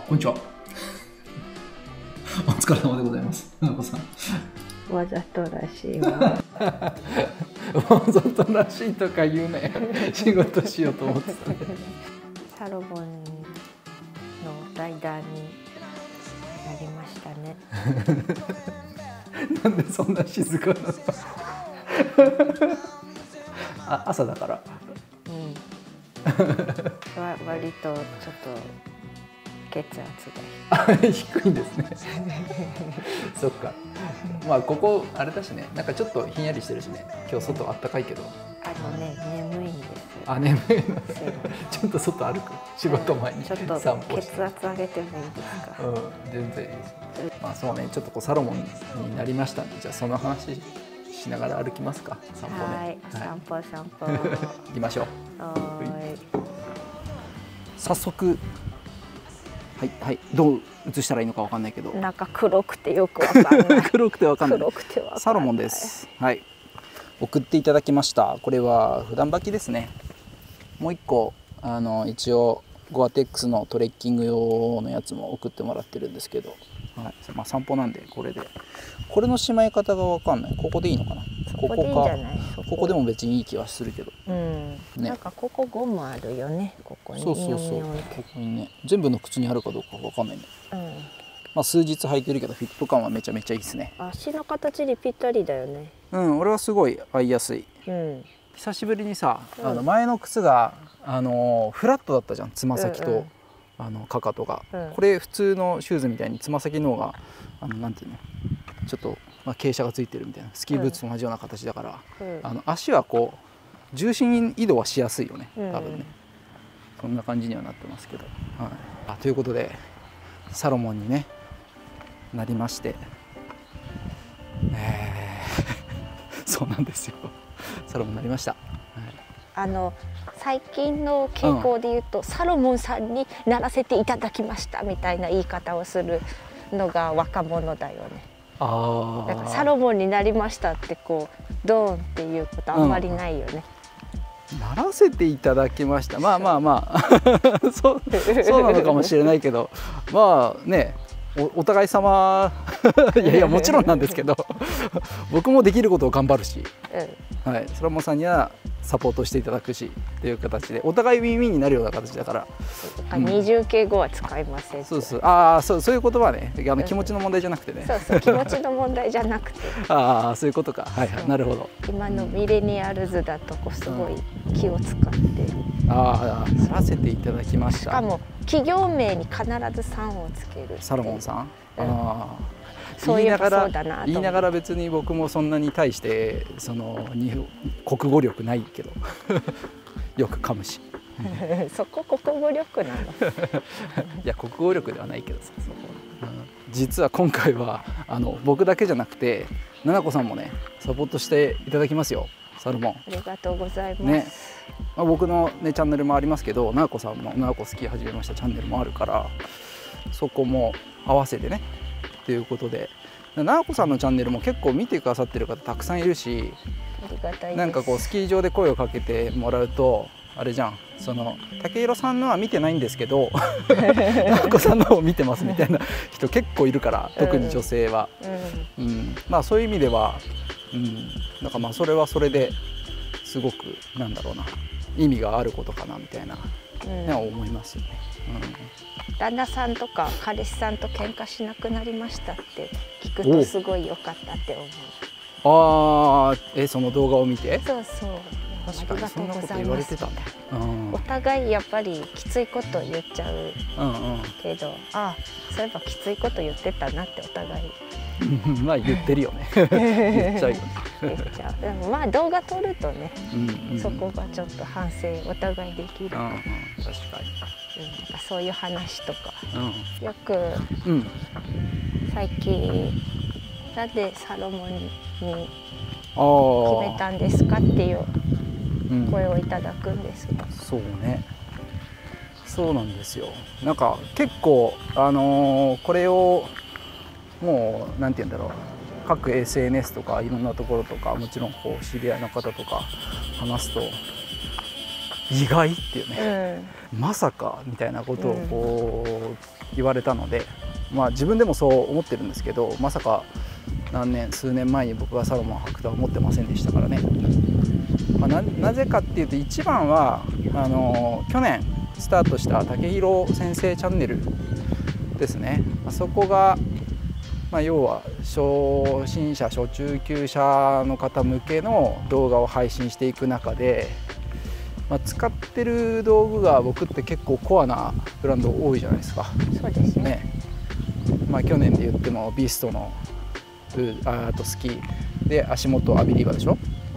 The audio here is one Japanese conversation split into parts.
こんにちは。お疲れ様でございます。ななこさん。 わざとらしいわ。 わざとらしいとか言うね。仕事しようと思ってたね。 サロモンのライダーになりましたね。 なんでそんな静かなの？あ、朝だから。 割とちょっと血圧が低いんですね。そっか。まあここあれだしね、なんかちょっとひんやりしてるしね。今日外あったかいけど。 眠いんです。 あ、眠いの。ちょっと外歩く。仕事前にちょっと散歩して。 血圧上げてもいいですか？ 全然いいです。まあそうね、ちょっとこうサロモンになりましたんで、じゃあその話しながら歩きますか。散歩ね。 はい、散歩散歩。 行きましょう。 はい。 早速。はいはい、どう映したらいいのかわかんないけど、 なんか黒くてよくわかんない。 黒くてわかんない。サロモンです。はい。送っていただきました。これは普段履きですね。もう一個一応ゴアテックスのトレッキング用のやつも送ってもらってるんですけど、はい。まあ散歩なんでこれで。これのしまい方がわかんない。ここでいいのかな。ここか。ここでも別にいい気はするけど。 ね、なんかここゴムあるよね。ここに。 そう。ここにね、全部の靴にあるかどうかわかんないね。まあ数日履いてるけどフィット感はめちゃめちゃいいですね。 足の形にぴったりだよね。 俺はすごい合いやすい。久しぶりにさ、前の靴がフラットだったじゃん、つま先とかかとが。これ普通のシューズみたいにつま先の方がなんていうの、ちょっと傾斜がついてるみたいな、スキーブーツと同じような形だから、足はこう重心移動はしやすいよね、多分ね。そんな感じにはなってますけど、ということでサロモンにねなりまして、そうなんですよ。サロモンになりました。 最近の傾向で言うと、サロモンさんにならせていただきましたみたいな言い方をするのが若者だよね。だからサロモンになりましたってこうドーンっていうことあんまりないよね。 ならせていただきました。まあそうなのかもしれないけど、まあね、お互い様いやもちろんなんですけど僕もできることを頑張るし、はい、サロモンさんにはサポートしていただくしっていう形でお互いウィンウィンになるような形だから。 二重敬語は使いません。 そういう言葉はね、気持ちの問題じゃなくてね。 そう気持ちの問題じゃなくて。 そういうことか。はい、なるほど。 今のミレニアルズだとすごい気を使って。 ならせていただきました。 しかも企業名に必ずさんをつける。 サロモンさん。 言いながら別に僕もそんなに対して国語力ないけどよく噛むしそこ国語力なの？ いや国語力ではないけどさ、そこ、実は今回は僕だけじゃなくてななこさんもねサポートしていただきますよ、サロモン。 ありがとうございます。 ね、僕のねチャンネルもありますけど、ななこさんもななこ好き始めましたチャンネルもあるから、そこも合わせてねということで、ななこさんのチャンネルも結構見てくださってる方たくさんいるし、なんかこうスキー場で声をかけてもらうとあれじゃん、武弘さんのは見てないんですけどななこさんの方を見てますみたいな人結構いるから、特に女性は、まあそういう意味では、なんかまあそれはそれですごくなんだろうな、意味があることかなみたいな、思いますよね。 旦那さんとか彼氏さんと喧嘩しなくなりましたって聞くとすごい良かったって思う。その動画を見て。 そう確かにそんなこと言われてたね。 お互いやっぱりきついこと言っちゃうけど、そういえばきついこと言ってたなってお互いまあ言ってるよね言っちゃうよね。 でもまあ動画撮るとね、そこがちょっと反省お互いできるから、 確かに。 そういう話とか、よく、最近なんでサロモンに決めたんですかっていう声をいただくんですが、 そうね、そうなんですよ。なんか結構これをもうなんて言うんだろう、各 SNS とかいろんなところとか、もちろんこう知り合いの方とか話すと、 意外っていうね、まさかみたいなことをこう言われたので、まあ自分でもそう思ってるんですけど、まさか数年前に僕がサロモン履くとは思ってませんでしたからね。まあ、なぜかっていうと、一番は去年スタートした武弘先生チャンネルですね。そこが、まあ、要は初心者初中級者の方向けの動画を配信していく中で、まあ、使ってる道具が僕って結構コアなブランド多いじゃないですか。 そうですね。 まあ、去年で言ってもビストのあとスキーで、足元アビリーバでしょ。 はい。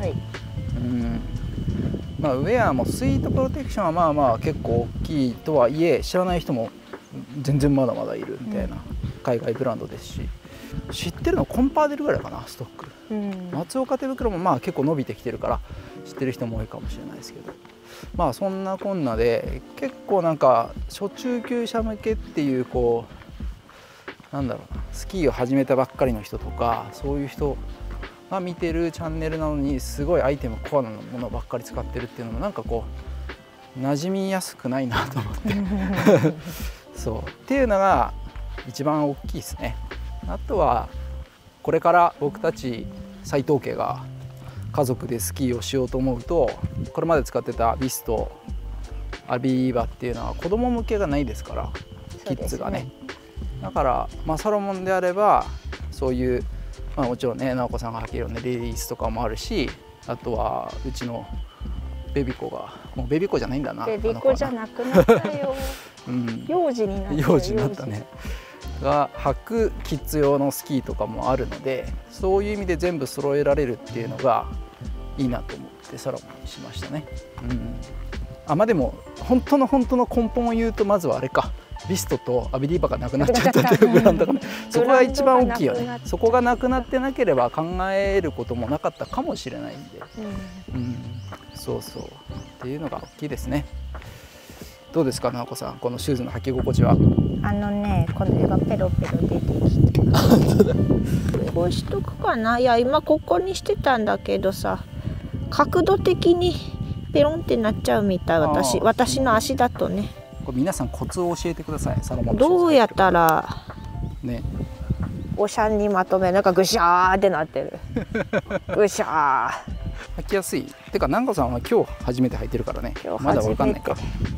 まあ、ウェアもスイートプロテクションはまあまあ結構大きいとはいえ、知らない人も全然まだまだいるみたいな海外ブランドですし、知ってるのコンパーデルぐらいかな、ストック。松岡手袋もまあ結構伸びてきてるから知ってる人も多いかもしれないですけど、まあそんなこんなで結構なんか初中級者向けっていう、こうなんだろうな、スキーを始めたばっかりの人とかそういう人が見てるチャンネルなのに、すごいアイテムコアなものばっかり使ってるっていうのもなんかこう馴染みやすくないなと思ってそうっていうのが一番大きいですね。あとはこれから僕たち斉藤家が家族でスキーをしようと思うと、これまで使ってたビストアビーバっていうのは子供向けがないですから、キッズがね。だから、まあ、サロモンであればそういう、まあ、もちろんね直子さんが履けるようなレディースとかもあるし、あとはうちのベビ子がもうベビ子じゃないんだな、 ベビ子じゃなくなったよ幼児になったよ。 幼児になったね。が履くキッズ用のスキーとかもあるので、そういう意味で全部揃えられるっていうのがいいなと思ってサロモンにしましたね。まあでも本当の根本を言うと、まずはあれか、ビストとアビリーバがなくなっちゃったっていうブランドがねそこが一番大きいよね。そこがなくなってなければ考えることもなかったかもしれないんで、そうそうっていうのが大きいですね。どうですか直子さん、このシューズの履き心地は。 この絵がペロペロ出てきてこうしとくかな。いや今ここにしてたんだけどさ、角度的にペロンってなっちゃうみたい。私の足だとね。 これ皆さんコツを教えてください。サロモンどうやったらねおしゃんにまとめる。なんかぐしゃーってなってるぐしゃー履きやすい。てか南子さんは今日初めて履いてるからね、まだわかんないか。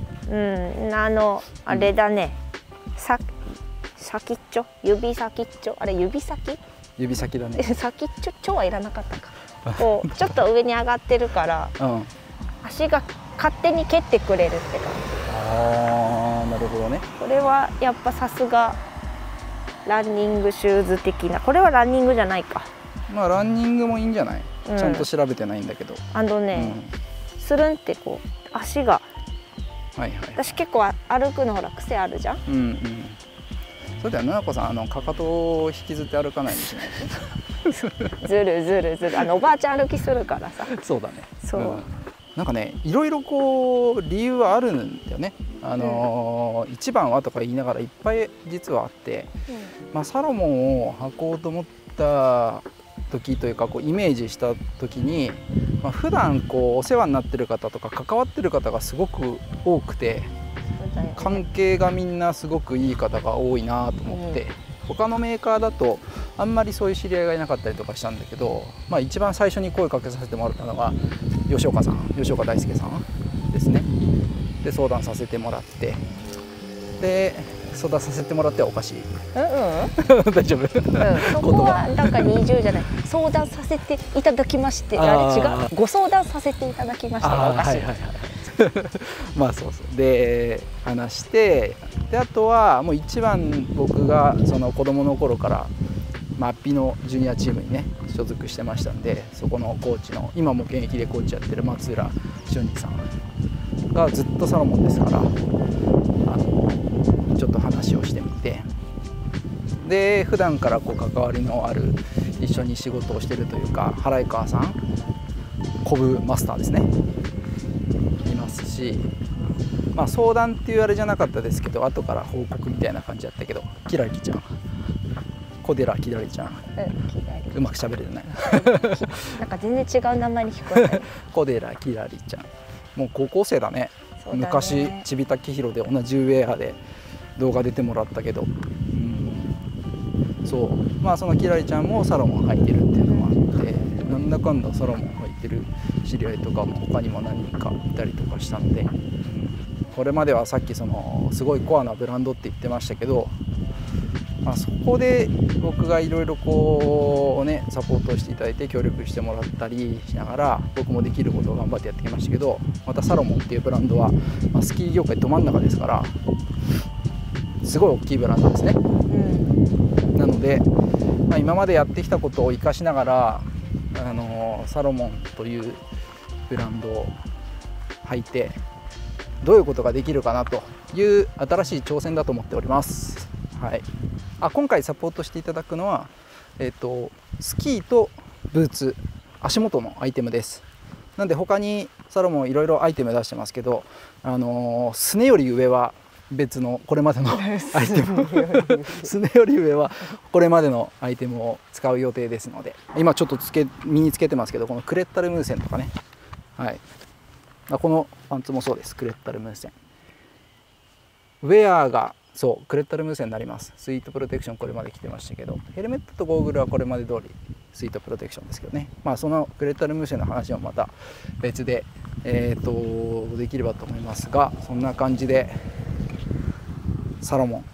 あれだね、先っちょ、指先っちょ、あれ指先だね先っちょ、ちょはいらなかったかこうちょっと上に上がってるから、足が勝手に蹴ってくれるって感じ。 なるほどね。 これはやっぱさすがランニングシューズ的な。これはランニングじゃないか。 まあランニングもいいんじゃない、ちゃんと調べてないんだけど。 スルンってこう足が、私結構歩くのほら癖あるじゃん。 そうだよ、奈々子さんかかとを引きずって歩かないようにしないとずるおばあちゃん歩きするからさ。 そうだね。 そうなんかね、いろいろこう理由はあるんだよね。一番はとか言いながらいっぱい実はあって、まあ、サロモンを履こうと思った時というか、こうイメージした時に、まあ、普段こうお世話になってる方とか関わってる方がすごく多くて、関係がみんなすごくいい方が多いなと思って、他のメーカーだとあんまりそういう知り合いがいなかったりとかしたんだけど、まあ、一番最初に声かけさせてもらったのが吉岡大輔さんですね。で相談させてもらって、で相談させてもらってはおかしい。大丈夫。 そこはなんか20じゃない。相談させていただきまして、あれ違う。ご相談させていただきましてがおかしい。 まあそうで話して、であとはもう一番僕がその子供の頃からマッピのジュニアチームにね所属してましたんで、そこのコーチの今も現役でコーチやってる松浦俊二さんがずっとサロモンですから、ちょっと話をしてみて、で普段からこう関わりのある一緒に仕事をしてるというか、原井川さん、コブマスターですね、いますし、まあ相談っていうあれじゃなかったですけど、後から報告みたいな感じだったけど、キラリちゃん、小寺きらりちゃん、うまく喋れてないなんか全然違う名前に聞こえた。 小寺きらりちゃんもう高校生だね。 そうだね。 昔ちびたきひろで同じウェアで動画出てもらったけど、そうまあそのきらりちゃんもサロモン履いてるっていうのもあって、なんだかんだサロモン履いてる知り合いとかも他にも何人かいたりとかしたので、これまではさっきそのすごいコアなブランドって言ってましたけど、まあ、そこで僕がいろいろこうねサポートしていただいて協力してもらったりしながら、僕もできることを頑張ってやってきましたけど、またサロモンっていうブランドは、まあ、スキー業界ど真ん中ですからすごい大きいブランドですね。なので、まあ、今までやってきたことを生かしながらサロモンというブランドを履いてどういうことができるかなという新しい挑戦だと思っております。はい、今回サポートしていただくのは、スキーとブーツ、足元のアイテムです。なんで他にサロモンいろいろアイテム出してますけど、すねより上は別のこれまでのアイテムすねより上はこれまでのアイテムを使う予定ですので、今ちょっと身につけてますけど、このクレッタルムーセンとかね、はい、このパンツもそうです。クレッタルムーセンウェアがそうクレッタルムーセンになります。スイートプロテクションこれまで着てましたけど、ヘルメットとゴーグルはこれまで通りスイートプロテクションですけどね、まあそのクレッタルムーセンの話はまた別で、できればと思いますが、そんな感じでサロモ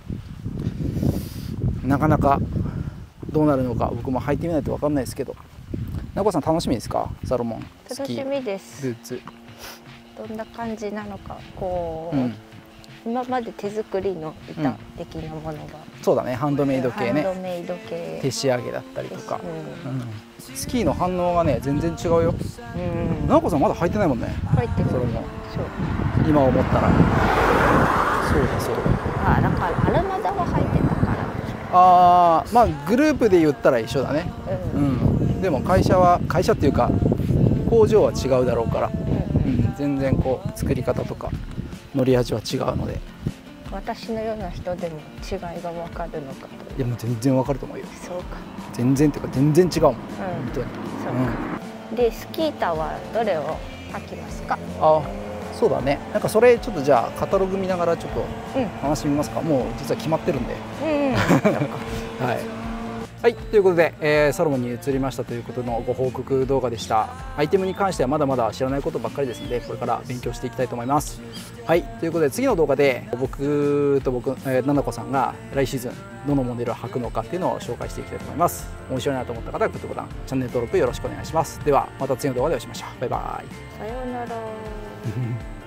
ンなかなかどうなるのか僕も履いてみないと分かんないですけど、なこさん楽しみですか？サロモン楽しみです。 ブーツどんな感じなのか、こう、今まで手作りの板的なものが、 そうだね、ハンドメイド系ね、 ハンドメイド系手仕上げだったりとか、スキーの反応がね全然違うよ。なこさんまだ履いてないもんね。 履いてる。 それもそう今思ったらそうだそうだ。 だからアルマダは履いてたから。 まあグループで言ったら一緒だね。でも会社っていうか工場は違うだろうから、全然こう作り方とか乗り味は違うので、 私のような人でも違いが分かるのかと。 いやもう全然分かると思うよ。 そうか。 全然っていうか全然違うもん、本当に。 そうか。でスキー板はどれを履きますか？ そうだね。なんかそれちょっとじゃあカタログ見ながらちょっと話してみますか。もう実は決まってるんで。はい。はい、ということで、サロモンに移りましたということのご報告動画でした。アイテムに関してはまだまだ知らないことばっかりですので、これから勉強していきたいと思います。はい、ということで次の動画で僕、ななこさんが来シーズンどのモデルを履くのかっていうのを紹介していきたいと思います。面白いなと思った方はグッドボタン、チャンネル登録よろしくお願いします。ではまた次の動画でお会いしましょう。バイバイ。 さようなら。